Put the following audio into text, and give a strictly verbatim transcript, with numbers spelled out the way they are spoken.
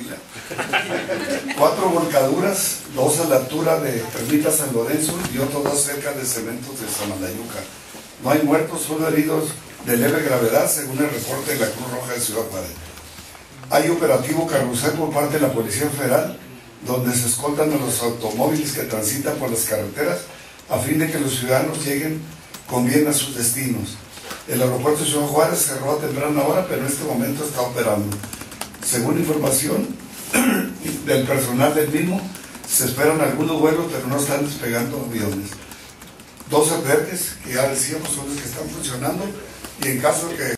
tranquila. Cuatro volcaduras, dos a la altura de Ermita San Lorenzo y otros dos cerca de Cementos de Samalayuca. No hay muertos, solo heridos de leve gravedad, según el reporte de la Cruz Roja de Ciudad Juárez. Hay operativo carrusel por parte de la Policía Federal, donde se escoltan a los automóviles que transitan por las carreteras a fin de que los ciudadanos lleguen con bien a sus destinos. El aeropuerto de Ciudad Juárez cerró a temprana hora, pero en este momento está operando. Según información del personal del mismo, se esperan algunos vuelos, pero no están despegando aviones. Dos albergues, que ya decíamos, son los que están funcionando, y en caso de que